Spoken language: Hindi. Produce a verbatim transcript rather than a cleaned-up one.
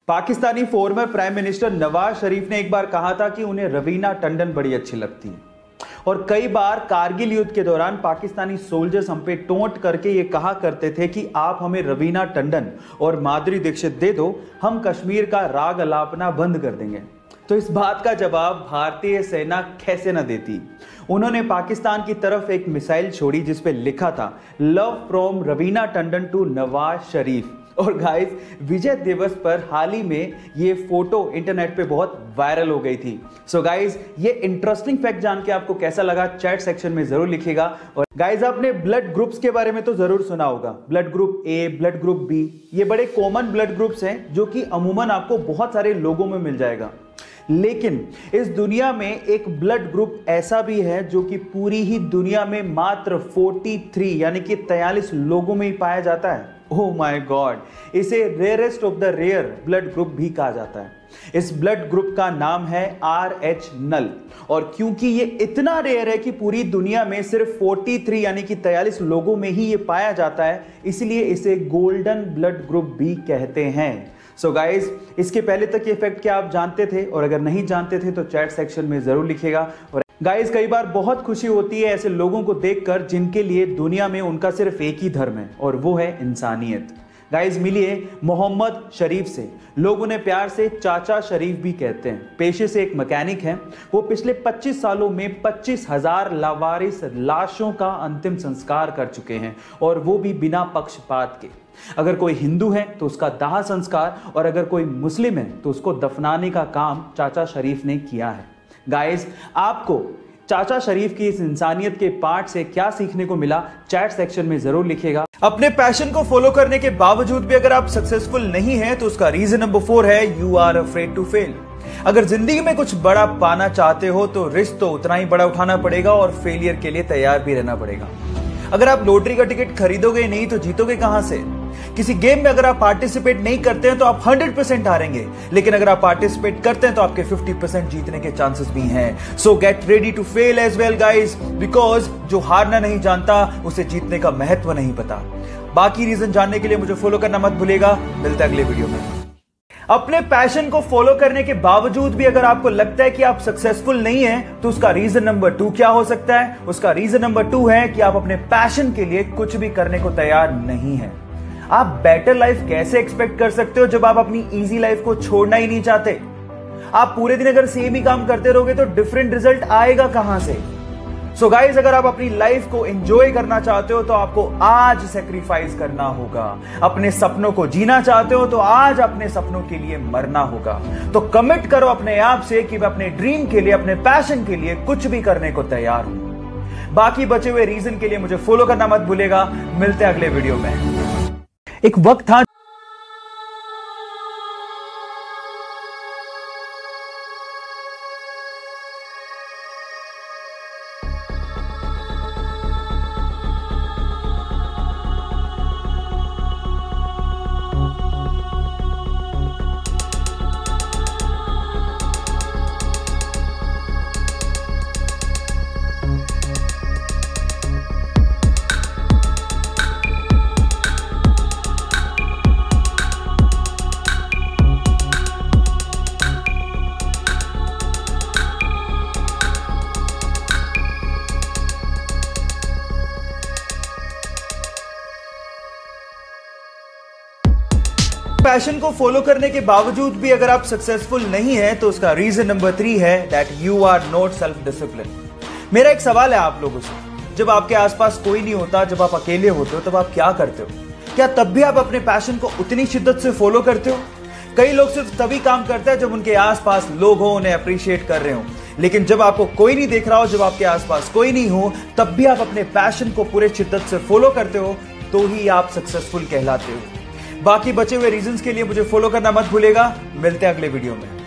Pakistani former prime minister Nawaz Sharif ने एक बार कहा था कि उन्हें रवीना टंडन बड़ी अच्छी लगती है और कई बार कारगिल युद्ध के दौरान पाकिस्तानी सोल्जर्स हम पे टोंट करके ये कहा करते थे कि आप हमें रवीना टंडन और माधुरी दीक्षित दे दो, हम कश्मीर का राग अलापना बंद कर देंगे। तो इस बात का जवाब भारतीय सेना कैसे न देती। उन्होंने पाकिस्तान की तरफ एक मिसाइल छोड़ी जिस पे लिखा था love from Raveena Tandon to Nawaz Sharif. और गाइस, विजय दिवस पर हाल ही में ये फोटो इंटरनेट पे बहुत वायरल हो गई थी। सो गाइस, ये इंटरेस्टिंग फैक्ट जान के आपको कैसा लगा चैट सेक्शन में जरूर लिखिएगा। और गाइस, आपने ब्लड ग्रुप्स के बारे में तो जरूर सुना होगा, blood group A, blood group B, ये बड़े कॉमन ब्लड ग्रुप्स हैं जो कि अमूमन आपको बहुत सारे लोगों में मिल जाएगा। लेकिन इस दुनिया में एक ब्लड ग्रुप ऐसा भी है जो कि पूरी ही दुनिया में मात्र तैंतालीस यानी कि तैंतालीस लोगों में ही पाया जाता है। ओह माय गॉड, इसे rarest of the rare blood group भी कहा जाता है। इस ब्लड ग्रुप का नाम है आर एच नल। और क्योंकि ये इतना रेयर है कि पूरी दुनिया में सिर्फ तैंतालीस यानी कि तैंतालीस लोगों में ही ये पाया जाता है, इसलिए इसे गोल्डन ब्लड ग्रुप भी कहते हैं। सो so गाइज, इसके पहले तक ये फैक्ट क्या आप जानते थे? और अगर नहीं जानते थे तो चैट सेक्शन में जरूर लिखिएगा। और गाइज, कई बार बहुत खुशी होती है ऐसे लोगों को देखकर जिनके लिए दुनिया में उनका सिर्फ एक ही धर्म है और वो है इंसानियत। गाइज, मिलिए मोहम्मद शरीफ से। लोग उन्हें प्यार से चाचा शरीफ भी कहते हैं। पेशे से एक मैकेनिक हैं। वो पिछले पच्चीस सालों में पच्चीस हजार लावारिस लाशों का अंतिम संस्कार कर चुके हैं और वो भी बिना पक्षपात के। अगर कोई हिंदू है तो उसका दाह संस्कार और अगर कोई मुस्लिम है तो उसको दफनाने का काम चाचा शरीफ ने किया है। गाइस, आपको चाचा शरीफ की इस इंसानियत के पार्ट से क्या सीखने को मिला चैट सेक्शन में जरूर लिखिएगा। अपने पैशन को फॉलो करने के बावजूद भी अगर आप सक्सेसफुल नहीं हैं तो उसका रीजन नंबर फोर है you are afraid to fail. अगर जिंदगी में कुछ बड़ा पाना चाहते हो तो रिस्क तो उतना ही बड़ा उठाना पड़ेगा और फेलियर के लिए तैयार भी रहना पड़ेगा। अगर आप लॉटरी का टिकट खरीदोगे नहीं तो जीतोगे कहां से? किसी गेम में अगर आप पार्टिसिपेट नहीं करते हैं तो आप हंड्रेड परसेंट हारेंगे, लेकिन अगर आप पार्टिसिपेट करते हैं तो आपके फिफ्टी परसेंट जीतने के चांसेस भी हैं। So get ready to fail as well guys, because जो हारना नहीं जानता उसे जीतने का महत्व नहीं पता। बाकी रीजन जानने के लिए मुझे फॉलो करना मत भूलिएगा। मिलते हैं अगले वीडियो में। अपने पैशन को फॉलो करने के बावजूद भी अगर आपको लगता है कि आप सक्सेसफुल नहीं हैं तो उसका रीजन नंबर टू क्या हो सकता है? उसका रीजन नंबर टू है कि आप अपने पैशन के लिए कुछ भी करने को तैयार नहीं हैं। आप बेटर लाइफ कैसे एक्सपेक्ट कर सकते हो जब आप अपनी इजी लाइफ को छोड़ना ही नहीं चाहते? आप पूरे दिन अगर सेम ही काम करते रहोगे तो डिफरेंट रिजल्ट आएगा कहां से? सो so गाइज, अगर आप अपनी लाइफ को एंजॉय करना चाहते हो तो आपको आज सेक्रीफाइस करना होगा। अपने सपनों को जीना चाहते हो तो आज अपने सपनों के लिए मरना होगा। तो कमिट करो अपने आप से कि मैं अपने ड्रीम के लिए, अपने पैशन के लिए कुछ भी करने को तैयार हूं। बाकी बचे हुए रीजन के लिए मुझे फॉलो करना मत भूलेगा। मिलते हैं अगले वीडियो में। एक वक्त था पैशन को फॉलो करने के बावजूद भी अगर आप सक्सेसफुल नहीं हैं तो उसका रीजन नंबर थ्री है that you are not self discipline. मेरा एक सवाल है आप लोगों से, जब आपके आसपास कोई नहीं होता, जब आप अकेले होते हो, तब आप क्या करते हो? क्या तब भी आप अपने पैशन को उतनी शिद्दत से फॉलो करते हो? कई लोग सिर्फ तभी काम करते हैं जब उनके आसपास लोग हो, उन्हें अप्रिशिएट कर रहे हो, लेकिन जब आपको कोई नहीं देख रहा हो, जब आपके आसपास कोई नहीं हो, तब भी आप अपने पैशन को पूरे शिद्दत से फॉलो करते हो तो ही आप सक्सेसफुल कहलाते हो। बाकी बचे हुए रीजंस के लिए मुझे फॉलो करना मत भूलेगा। मिलते हैं अगले वीडियो में।